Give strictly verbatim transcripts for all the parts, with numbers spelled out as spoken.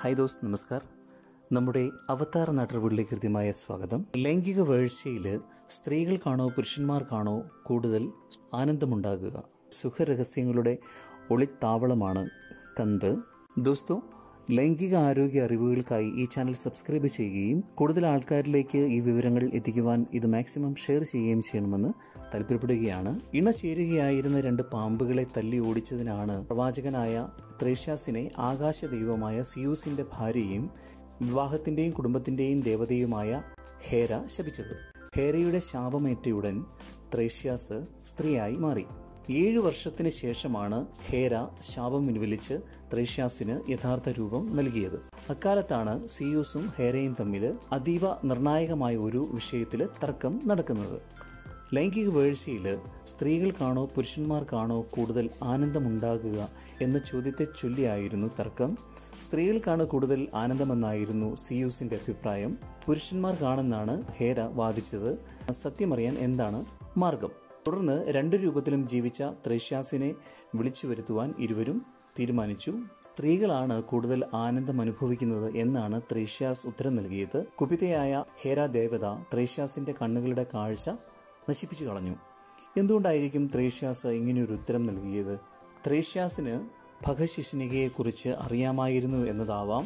Hi ദോസ്ത്, നമസ്കാർ. നമ്മുടെ അവതാർ നാട്ടറിവുകളിലേക്ക് കൃത്യമായ സ്വാഗതം. ലൈംഗിക വീഴ്ചയിൽ സ്ത്രീകൾക്കാണോ പുരുഷന്മാർക്കാണോ കൂടുതൽ ആനന്ദമുണ്ടാകുക? സുഖരഹസ്യങ്ങളുടെ ഒളിത്താവളമാണ് കന്ത്. ദോസ്തോ, ലൈംഗിക ആരോഗ്യ അറിവുകൾക്കായി ഈ ചാനൽ സബ്സ്ക്രൈബ് ചെയ്യുകയും കൂടുതൽ ആൾക്കാരിലേക്ക് ഈ വിവരങ്ങൾ എത്തിക്കുവാൻ ഇത് മാക്സിമം ഷെയർ ചെയ്യുകയും ചെയ്യണമെന്ന് താല്പര്യപ്പെടുകയാണ്. ഇണ ചേരുകയായിരുന്ന രണ്ട് പാമ്പുകളെ തല്ലി ഓടിച്ചതിനാണ് പ്രവാചകനായ ത്രേഷ്യാസിനെ ആകാശ ദൈവമായ സിയൂസിന്റെ ഭാര്യയും വിവാഹത്തിന്റെയും കുടുംബത്തിന്റെയും ദേവതയുമായ ഹേര ശപിച്ചത്. ഹേരയുടെ ശാപമേറ്റയുടൻ ത്രേഷ്യാസ് സ്ത്രീയായി മാറി. ഏഴു വർഷത്തിന് ശേഷമാണ് ഹേര ശാപം പിൻവലിച്ച് ത്രേഷ്യാസിന് യഥാർത്ഥ രൂപം നൽകിയത്. അക്കാലത്താണ് സിയൂസും ഹേരയും തമ്മിൽ അതീവ നിർണായകമായ ഒരു വിഷയത്തിൽ തർക്കം നടക്കുന്നത്. ലൈംഗിക വീഴ്ചയിൽ സ്ത്രീകൾക്കാണോ പുരുഷന്മാർക്കാണോ കൂടുതൽ ആനന്ദമുണ്ടാകുക എന്ന ചോദ്യത്തെ ചൊല്ലിയായിരുന്നു തർക്കം. സ്ത്രീകൾക്കാണ് കൂടുതൽ ആനന്ദമെന്നായിരുന്നു സിയൂസിന്റെ അഭിപ്രായം. പുരുഷന്മാർക്കാണെന്നാണ് ഹേര വാദിച്ചത്. സത്യമറിയാൻ എന്താണ് മാർഗം? തുടർന്ന് രണ്ട് രൂപത്തിലും ജീവിച്ച ത്രേഷ്യാസിനെ വിളിച്ചു വരുത്തുവാൻ ഇരുവരും തീരുമാനിച്ചു. സ്ത്രീകളാണ് കൂടുതൽ ആനന്ദം അനുഭവിക്കുന്നത് എന്നാണ് ത്രേഷ്യാസ് ഉത്തരം നൽകിയത്. കുപിതയായ ഹേര ദേവത ത്രേഷ്യാസിന്റെ കണ്ണുകളുടെ കാഴ്ച നശിപ്പിച്ചു കളഞ്ഞു. എന്തുകൊണ്ടായിരിക്കും ത്രേഷ്യാസ് ഇങ്ങനെയൊരു ഉത്തരം നൽകിയത്? ത്രേഷ്യാസിന് ഭഗശിഷ്ണികയെക്കുറിച്ച് അറിയാമായിരുന്നു എന്നതാവാം.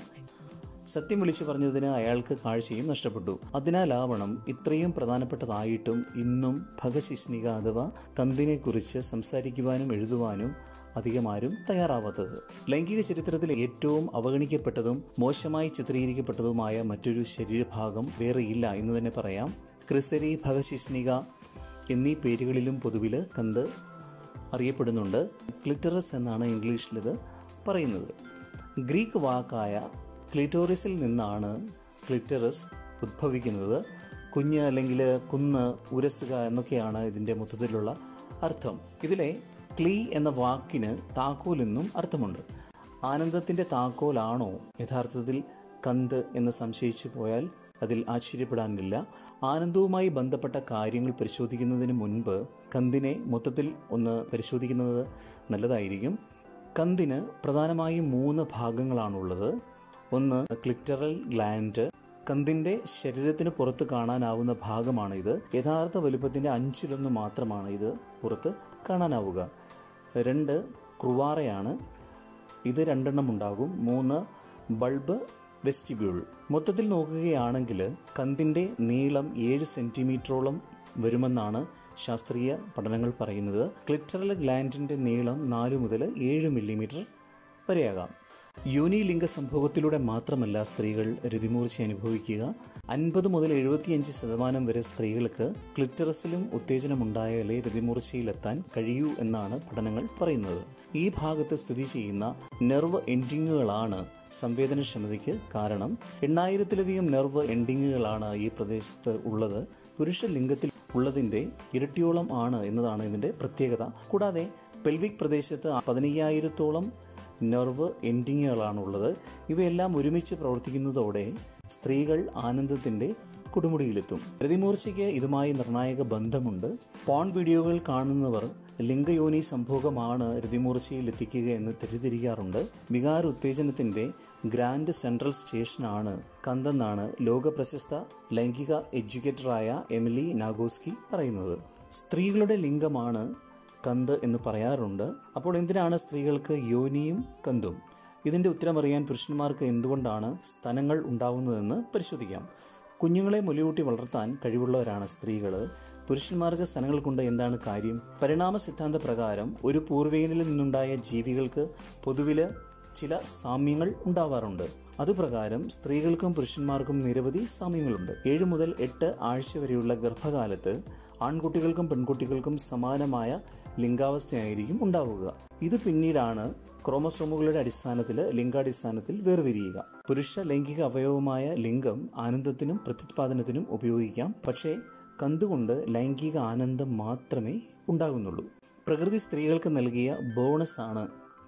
സത്യം വിളിച്ചു പറഞ്ഞതിന് അയാൾക്ക് കാഴ്ചയും നഷ്ടപ്പെട്ടു. അതിനാലാവണം ഇത്രയും പ്രധാനപ്പെട്ടതായിട്ടും ഇന്നും ഭഗശിഷ്ണിക അഥവാ കന്തിനെ കുറിച്ച് സംസാരിക്കുവാനും എഴുതുവാനും അധികമാരും തയ്യാറാവാത്തത്. ലൈംഗിക ചരിത്രത്തിൽ ഏറ്റവും അവഗണിക്കപ്പെട്ടതും മോശമായി ചിത്രീകരിക്കപ്പെട്ടതുമായ മറ്റൊരു ശരീരഭാഗം വേറെയില്ല എന്ന് തന്നെ പറയാം. ക്രിസരി, ഭഗശിഷ്ണിക എന്നീ പേരുകളിലും പൊതുവിൽ കന്ത് അറിയപ്പെടുന്നുണ്ട്. ക്ലിറ്ററസ് എന്നാണ് ഇംഗ്ലീഷിലിത് പറയുന്നത്. ഗ്രീക്ക് വാക്കായ ക്ലിറ്റോറിസിൽ നിന്നാണ് ക്ലിറ്ററസ് ഉദ്ഭവിക്കുന്നത്. കുഞ്ഞ് അല്ലെങ്കിൽ കുന്ന്, ഉരസുക എന്നൊക്കെയാണ് ഇതിൻ്റെ മൊത്തത്തിലുള്ള അർത്ഥം. ഇതിലെ ക്ലീ എന്ന വാക്കിന് താക്കോൽ എന്നും അർത്ഥമുണ്ട്. ആനന്ദത്തിൻ്റെ താക്കോലാണോ യഥാർത്ഥത്തിൽ കന്ത് എന്ന് സംശയിച്ചു പോയാൽ അതിൽ ആശ്ചര്യപ്പെടാനില്ല. ആനന്ദവുമായി ബന്ധപ്പെട്ട കാര്യങ്ങൾ പരിശോധിക്കുന്നതിന് മുൻപ് കന്തിനെ മൊത്തത്തിൽ ഒന്ന് പരിശോധിക്കുന്നത് നല്ലതായിരിക്കും. കന്തിന് പ്രധാനമായും മൂന്ന് ഭാഗങ്ങളാണുള്ളത്. ഒന്ന് ക്ലിറ്ററൽ ഗ്ലാൻഡ്. കന്തിൻ്റെ ശരീരത്തിന് പുറത്ത് കാണാനാവുന്ന ഭാഗമാണ് ഇത്. യഥാർത്ഥ വലുപ്പത്തിൻ്റെ അഞ്ചിലൊന്ന് മാത്രമാണ് ഇത് പുറത്ത് കാണാനാവുക. രണ്ട് ക്രുവാറയാണ്. ഇത് രണ്ടെണ്ണം ഉണ്ടാകും. മൂന്ന് ബൾബ് വെസ്റ്റിബ്യൂൾ. മൊത്തത്തിൽ നോക്കുകയാണെങ്കിൽ കന്തിൻ്റെ നീളം ഏഴ് സെൻറ്റിമീറ്ററോളം വരുമെന്നാണ് ശാസ്ത്രീയ പഠനങ്ങൾ പറയുന്നത്. ക്ലിറ്ററൽ ഗ്ലാൻഡിൻ്റെ നീളം നാല് മുതൽ ഏഴ് മില്ലിമീറ്റർ വരെയാകാം. യോനിലിംഗ സംഭവത്തിലൂടെ മാത്രമല്ല സ്ത്രീകൾ രതിമൂർച്ച അനുഭവിക്കുക. അൻപത് മുതൽ എഴുപത്തിയഞ്ച് ശതമാനം വരെ സ്ത്രീകൾക്ക് ക്ലിറ്ററസിലും ഉത്തേജനമുണ്ടായാലേ രതിമൂർച്ചയിലെത്താൻ കഴിയൂ എന്നാണ് പഠനങ്ങൾ പറയുന്നത്. ഈ ഭാഗത്ത് സ്ഥിതി ചെയ്യുന്ന നെർവ് എൻഡിങ്ങുകളാണ് സംവേദനക്ഷമതയ്ക്ക് കാരണം. എണ്ണായിരത്തിലധികം നെർവ് എൻഡിങ്ങുകളാണ് ഈ പ്രദേശത്ത് ഉള്ളത്. പുരുഷ ലിംഗത്തിൽ ഉള്ളതിൻ്റെ ഇരട്ടിയോളം ആണ് എന്നതാണ് ഇതിൻ്റെ പ്രത്യേകത. കൂടാതെ പെൽവിക് പ്രദേശത്ത് പതിനയ്യായിരത്തോളം നെർവ് എൻഡിങ്ങുകളാണുള്ളത്. ഇവയെല്ലാം ഒരുമിച്ച് പ്രവർത്തിക്കുന്നതോടെ സ്ത്രീകൾ ആനന്ദത്തിൻ്റെ കൊടുമുടിയിലെത്തും. രതിമൂർച്ചയ്ക്ക് ഇതുമായി നിർണായക ബന്ധമുണ്ട്. പോൺ വീഡിയോകൾ കാണുന്നവർ ലിംഗയോനി സംഭോഗമാണ് രതിമൂർച്ചയിൽ എത്തിക്കുക എന്ന് തെറ്റിദ്ധരിക്കാറുണ്ട്. വികാര ഉത്തേജനത്തിൻ്റെ ഗ്രാൻഡ് സെൻട്രൽ സ്റ്റേഷനാണ് കന്തെന്നാണ് ലോക പ്രശസ്ത ലൈംഗിക എഡ്യൂക്കേറ്ററായ എമിലി നാഗോസ്കി പറയുന്നത്. സ്ത്രീകളുടെ ലിംഗമാണ് കന്ത് എന്ന് പറയാറുണ്ട്. അപ്പോൾ എന്തിനാണ് സ്ത്രീകൾക്ക് യോനിയും കന്തും? ഇതിൻ്റെ ഉത്തരമറിയാൻ പുരുഷന്മാർക്ക് എന്തുകൊണ്ടാണ് സ്തനങ്ങൾ ഉണ്ടാവുന്നതെന്ന് പരിശോധിക്കാം. കുഞ്ഞുങ്ങളെ മുലയൂട്ടി വളർത്താൻ കഴിവുള്ളവരാണ് സ്ത്രീകൾ. പുരുഷന്മാർക്ക് സ്തനങ്ങൾ കൊണ്ട് എന്താണ് കാര്യം? പരിണാമ സിദ്ധാന്ത പ്രകാരം ഒരു പൂർവികനിൽ നിന്നുണ്ടായ ജീവികൾക്ക് പൊതുവിൽ ചില സാമ്യങ്ങൾ ഉണ്ടാവാറുണ്ട്. അതുപ്രകാരം സ്ത്രീകൾക്കും പുരുഷന്മാർക്കും നിരവധി സാമ്യങ്ങളുണ്ട്. ഏഴ് മുതൽ എട്ട് ആഴ്ച വരെയുള്ള ഗർഭകാലത്ത് ആൺകുട്ടികൾക്കും പെൺകുട്ടികൾക്കും സമാനമായ ലിംഗാവസ്ഥയായിരിക്കും ഉണ്ടാവുക. ഇത് പിന്നീടാണ് ക്രോമസോമുകളുടെ അടിസ്ഥാനത്തിൽ ലിംഗാടിസ്ഥാനത്തിൽ വേർതിരിയുക. പുരുഷ ലൈംഗിക അവയവമായ ലിംഗം ആനന്ദത്തിനും പ്രത്യുത്പാദനത്തിനും ഉപയോഗിക്കാം. പക്ഷേ കന്തുകൊണ്ട് ലൈംഗിക ആനന്ദം മാത്രമേ ഉണ്ടാകുന്നുള്ളൂ. പ്രകൃതി സ്ത്രീകൾക്ക് നൽകിയ ബോണസ് ആണ്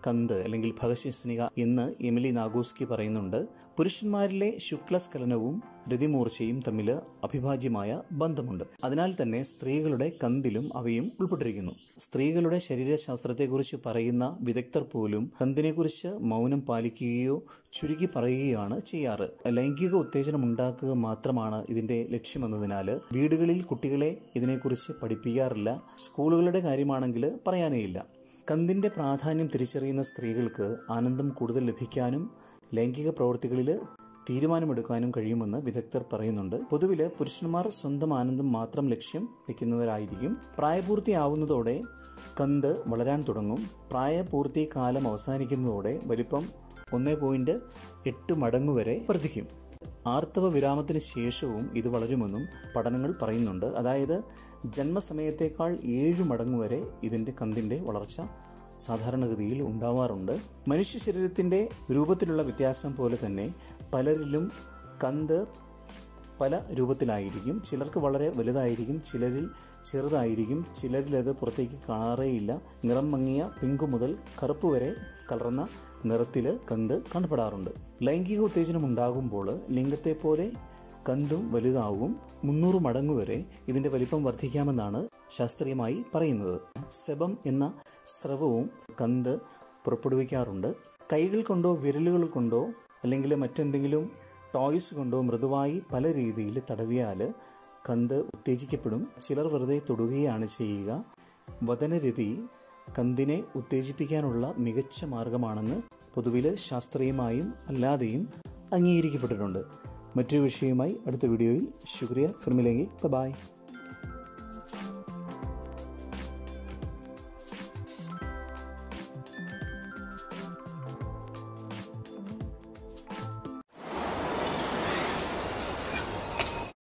കന്ത് അല്ലെങ്കിൽ ഭഗശിസ്നിക എന്ന് എമിലി നാഗോസ്കി പറയുന്നുണ്ട്. പുരുഷന്മാരിലെ ശുക്ലസ്ഖലനവും രതിമൂർച്ചയും തമ്മിൽ അഭിഭാജ്യമായ ബന്ധമുണ്ട്. അതിനാൽ തന്നെ സ്ത്രീകളുടെ കന്തിലും അവയും ഉൾപ്പെട്ടിരിക്കുന്നു. സ്ത്രീകളുടെ ശരീരശാസ്ത്രത്തെക്കുറിച്ച് പറയുന്ന വിദഗ്ധർ പോലും കന്തിനെക്കുറിച്ച് മൗനം പാലിക്കുകയോ ചുരുക്കി പറയുകയാണ് ചെയ്യാറ്. ലൈംഗിക ഉത്തേജനം ഉണ്ടാക്കുക മാത്രമാണ് ഇതിന്റെ ലക്ഷ്യമെന്നതിനാൽ വീടുകളിൽ കുട്ടികളെ ഇതിനെക്കുറിച്ച് പഠിപ്പിക്കാറില്ല. സ്കൂളുകളുടെ കാര്യമാണെങ്കിൽ പറയാനേയില്ല. കന്തിന്റെ പ്രാധാന്യം തിരിച്ചറിയുന്ന സ്ത്രീകൾക്ക് ആനന്ദം കൂടുതൽ ലഭിക്കാനും ലൈംഗിക പ്രവൃത്തികളിൽ തീരുമാനമെടുക്കാനും കഴിയുമെന്ന് വിദഗ്ധർ പറയുന്നുണ്ട്. പൊതുവിൽ പുരുഷന്മാർ സ്വന്തം ആനന്ദം മാത്രം ലക്ഷ്യം വയ്ക്കുന്നവരായിരിക്കും. പ്രായപൂർത്തിയാവുന്നതോടെ കന്ത് വളരാൻ തുടങ്ങും. പ്രായപൂർത്തി കാലം അവസാനിക്കുന്നതോടെ വലിപ്പം ഒന്ന് പോയിന്റ് എട്ട് മടങ്ങ് വരെ വർദ്ധിക്കും. ആർത്തവ വിരാമത്തിന് ശേഷവും ഇത് വളരുമെന്നും പഠനങ്ങൾ പറയുന്നുണ്ട്. അതായത് ജന്മസമയത്തേക്കാൾ ഏഴ് മടങ്ങ് വരെ ഇതിൻ്റെ കന്തിൻ്റെ വളർച്ച സാധാരണഗതിയിൽ ഉണ്ടാവാറുണ്ട്. മനുഷ്യ ശരീരത്തിൻ്റെ രൂപത്തിലുള്ള വ്യത്യാസം പോലെ തന്നെ പലരിലും കന്ത് പല രൂപത്തിലായിരിക്കും. ചിലർക്ക് വളരെ വലുതായിരിക്കും, ചിലരിൽ ചെറുതായിരിക്കും, ചിലരിൽ അത് പുറത്തേക്ക് കാണാറേയില്ല. നിറം മങ്ങിയ പിങ്ക് മുതൽ കറുപ്പ് വരെ കലർന്ന നിറത്തിൽ കന്ത് കാണപ്പെടാറുണ്ട്. ലൈംഗിക ഉത്തേജനം ഉണ്ടാകുമ്പോൾ ലിംഗത്തെ പോലെ കന്തും വലുതാവും. മുന്നൂറ് മടങ്ങ് വരെ ഇതിൻ്റെ വലിപ്പം വർദ്ധിക്കാമെന്നാണ് ശാസ്ത്രീയമായി പറയുന്നത്. സെബം എന്ന സ്രവവും കന്ത് പുറപ്പെടുവിക്കാറുണ്ട്. കൈകൾ കൊണ്ടോ വിരലുകൾ കൊണ്ടോ അല്ലെങ്കിൽ മറ്റെന്തെങ്കിലും ടോയ്സ് കൊണ്ടോ മൃദുവായി പല രീതിയിൽ തടവിയാൽ കന്ത് ഉത്തേജിക്കപ്പെടും. ചിലർ വെറുതെ തൊടുകയാണ് ചെയ്യുക. വദനരതി കന്തിനെ ഉത്തേജിപ്പിക്കാനുള്ള മികച്ച മാർഗമാണെന്ന് പൊതുവിൽ ശാസ്ത്രീയമായും അല്ലാതെയും അംഗീകരിക്കപ്പെട്ടിട്ടുണ്ട്. മറ്റൊരു വിഷയവുമായി അടുത്ത വീഡിയോയിൽ ശുക്രിയ. ഫിർമിലെങ്കി ബൈ.